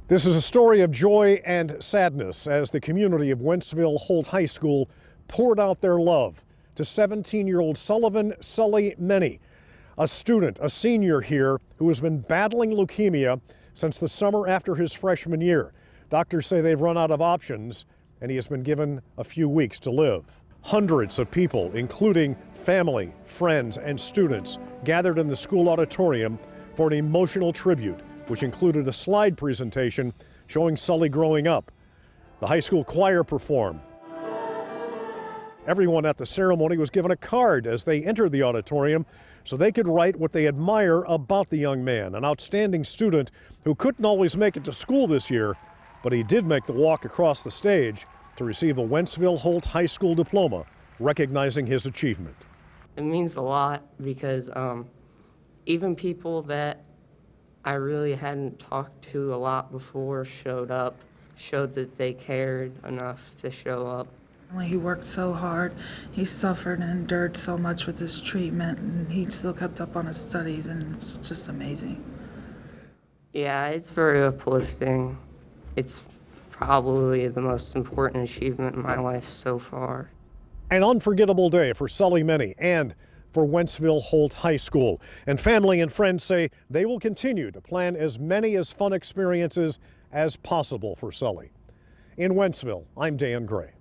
This is a story of joy and sadness as the community of Wentzville Holt High School poured out their love to 17-year-old Sully Many, a student, a senior here who has been battling leukemia since the summer after his freshman year. Doctors say they've run out of options and he has been given a few weeks to live. Hundreds of people, including family, friends, and students, gathered in the school auditorium for an emotional tribute, which included a slide presentation showing Sully growing up. The high school choir performed. Everyone at the ceremony was given a card as they entered the auditorium so they could write what they admire about the young man, an outstanding student who couldn't always make it to school this year, but he did make the walk across the stage to receive a Wentzville Holt High School diploma, recognizing his achievement. It means a lot because even people that I really hadn't talked to a lot before showed that they cared enough to show up. He worked so hard, he suffered and endured so much with his treatment, and he still kept up on his studies, and it's just amazing. Yeah, it's very uplifting. It's probably the most important achievement in my life so far. An unforgettable day for Sully Many and for Wentzville Holt High School. And family and friends say they will continue to plan as many fun experiences as possible for Sully. In Wentzville, I'm Dan Gray.